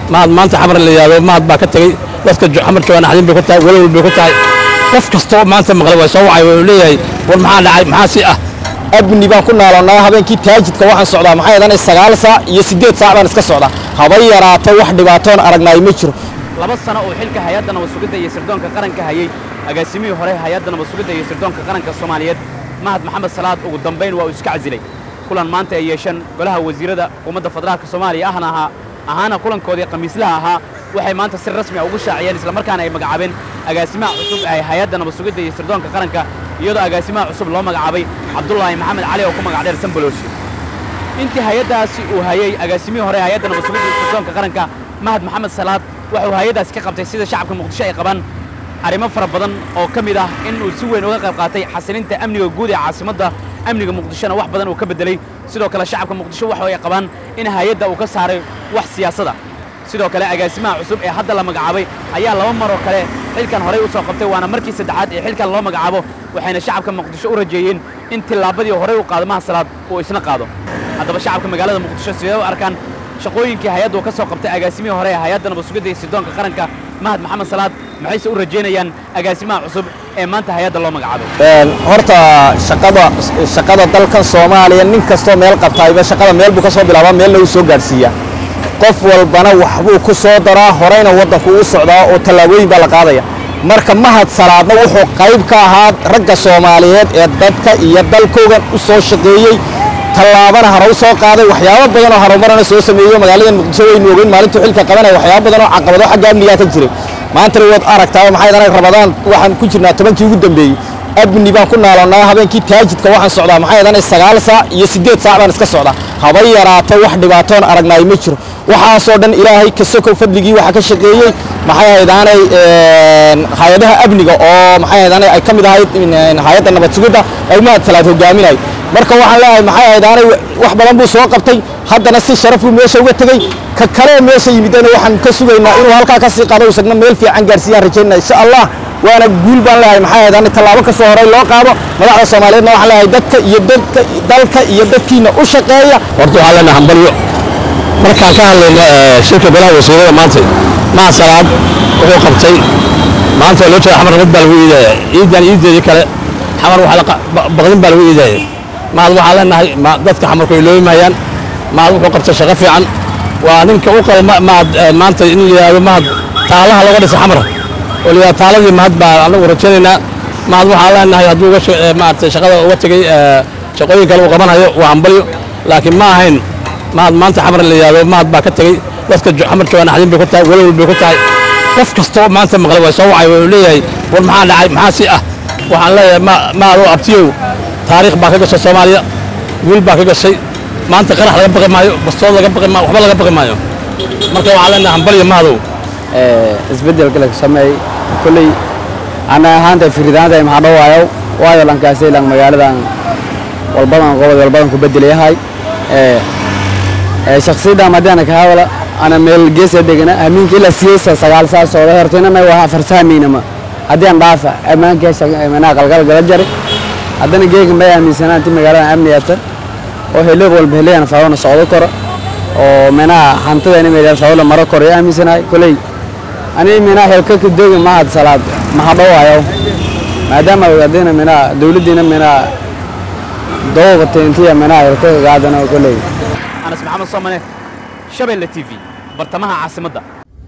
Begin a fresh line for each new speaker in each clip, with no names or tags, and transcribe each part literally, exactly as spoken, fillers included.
ما ما أنت حمر اللي يا ما باك تجي بس كج حمر كمان حدين بيكتها ولا بيكتها قف كستو ما أنت مغلب ويسوي ويوليه والمحل محاسئة
abni baan ku noolnaa habeenkii taajidka waxaan socdaa maxay adan sagaal saac iyo sideed saac baan iska socdaa haba yaraato wax dhibaatoon aragnay ma jiro
laba sano oo xilka hay'adda nabad sugidda iyo sirdoonka qaranka hayay agaasimihii hore hay'adda nabad sugidda iyo sirdoonka qaranka Soomaaliyeed Mahad Maxamed Salaad ugu dambeyn waa iska casilay kulan maanta ay yeeshan golaha wasiirada xukuumadda federaalka Soomaaliya ahna aha ahana kulankoodii khamiislaha ahaa waxay maanta si rasmi ah ugu shaaciyeen isla markaana ay magacaabeen agaasimaha cusub ee hay'adda nabad sugidda iyo sirdoonka qaranka iyadoo agaasimaha cusub loo magacaabay Cabdullaahi Maxamed Cali oo ku magac dheer Sanbalooshi intii hay'adaasi uu hayay agaasimihii hore hay'adda nabad sugidda iyo sirdoonka qaranka Mahad Maxamed Salaad wuxuu hay'adaasi ka qabtay sida shacabka Muqdisho ay qabaan arrimo fara badan oo ka mid ah in uu si weyn uga qayb qaatay xasilinta amniga guud ee caasimadda amniga Muqdishona wax badan uu ka bedelay sidoo kale shacabka Muqdisho waxa ay qabaan in hay'adda uu ka saaray wax siyaasada sidoo kale agaasimaha cusub ee hadda la magacaabay ayaa laba mar oo kale xilkan hore u soo qabtay waana markii saddexaad ee xilkan loo magacaabo waxayna shacabka Muqdisho u rajeeyeen in tilaabadii hore uu qaado Mahad Salaad uu isna qaado haddaba shacabka magaalada Muqdisho sidoo arkaan shaqooyinkii hay'addu ka soo qabtay agaasimihii hore ee hay'adda nabad sugidda iyo sirdoonka qaranka Mahad Maxamed Salaad maxay u rajeynayaan agaasimaha cusub ee maanta hay'adda loo magacaabay
een horta shaqada shaqada dalka Soomaaliya nin kasto meel qabtayba shaqada meel buu ka soo bilaabaa meel lagu soo gaarsiiyaa qof walbana waxbuu ku soo daraa horeyna wadanku u socdaa oo talaabooyin baa la qaadaya marka Mahad Salaadna wuxuu qayb ka ahaa ragga Soomaaliyeed ee dadka iyo dalkooda u soo shaqeeyay talaabana hore u soo qaaday waxyaabo badan oo horumarana soo sameeyay magaalada Muqdisho way noogeen maalintii xilka qabanay waxyaabo badan oo caqabado xagga amniga ka jiray maanta wad aragtaa maxay daray Ramadaan waxaan ku jirnaa tobankii ugu dambeeyay abni baan ku noolnaa habeenkii taajidka waxaan socdaa maxay adan sagaal saac iyo sideed saac baan iska socdaa haba yaraato wax dhibaatoon aragnay ma jiro waxaasoo dhan ilaahay ka soo fadligii waxa ka shaqeeyay maxay hay'adaanay een hay'adaha amniga oo maxay hay'adaanay ay kamid ahayd hay'adda nabad sugidda ay Mahad Salaad hogaaminay marka waxaan leeyahay maxay hay'adaanay wax badan buu soo qabtay haddana si sharaf u meesha uga tagay ka kale meesha yimidana waxaan ka sugaynaa inuu halka ka sii qaado isagna meel fiican gaarsiiyaan rajaynaa insha Allah waana guul baan leeyahay maxay hay'adaanay talaabo ka soo horay loo qaado madaxda Soomaaliyeedna waxaan leeyahay dadka iyo dadka dalka iyo dadkiina u shaqeeya
horta waxaa leenahay hambalyo markaan ka hadlayno shirka golaha wasiirada maanta Mahad Salaad wuxuu qabtay maanta loo jeedo xamar mid baa lagu iiday iidan iideedii kale xamar waxa la baqdin baa lagu iiday Mahad waxaa leenahay dadka xamarku ay looyimayaan Mahad wuxuu qabtay shaqo fiican waa ninka u qalma maanta in la yiraahdo Mahad taalaha laga dhisay xamar oo la yiraahdo taaladii Mahad baa anagu rajaynaynaa Mahad waxaa leenahay hadduu uga maartay shaqada uga tagay shaqooyin kale uu qabanayo waa hambalyo laakiin ma ahayn Mahad maanta xamar la yiraahdo Mahad baa ka tagay dadka xamar kawaan xadin bay ku tahay wala bay ku tahay qof kasto maanta maqlay way soo wacay oo leeyahay war maxaa dhacay maxaa si ah waxaan leeyahay ma ma oo abtiyo taariikh baa ka gashay Soomaaliya wiil baa ka gashay maanta qarax laga baqay maayo bastood laga baqay maayo waxba laga baqay maayo marka waxaan leenahay hambalyo Mahad
ee isbedel kale sameey kulay ana ahaanta firidaanta maxaa dhawaayo waayo lankaasay lang magaaladan walbadan qodobada walbadan ku bedelayahay ee ee shakhsiyada madana ka hawla ana meel gees degana amiinka ila siyaasa sagaal saac soo hortayna waa farsaamiinama hadii aan dhaafa amaanka shaqada qalgal gal jari hadana geeg ma aaminsanaanti magaalada amniyada oo helay walba helayna faawna socdo karo oo meena hantida inay meel faawla maro karo aaminsanaay kulay ani meena helka ka dooga Mahad Salaad ma hadhawaayo maadaama wadana meena dawladina meena dooqatay intii meena helka gaadana kulay
أنا اسمي محمد صومني شبيلة تي في برتمها عاصمة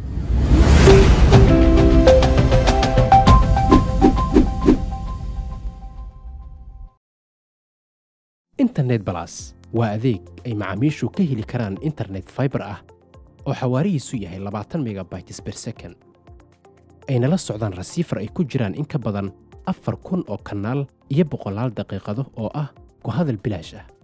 إنترنت بلاس وأذيك أي معاميشو كهلي كران إنترنت فايبر أه أو حواري سوية هي لبعتن ميجا بايتس بير سكن أين لا السعودان رسيفر أي كجران إنك بدن أفر كون أو كنال يبقى لال دقيقة أو أه وهذا البلاش أه